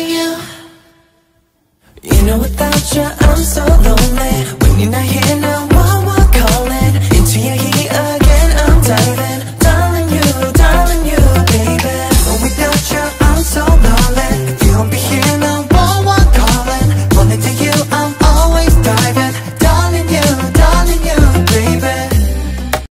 you. You know without you I'm so lonely. When you're not here now, I'm calling into your ear.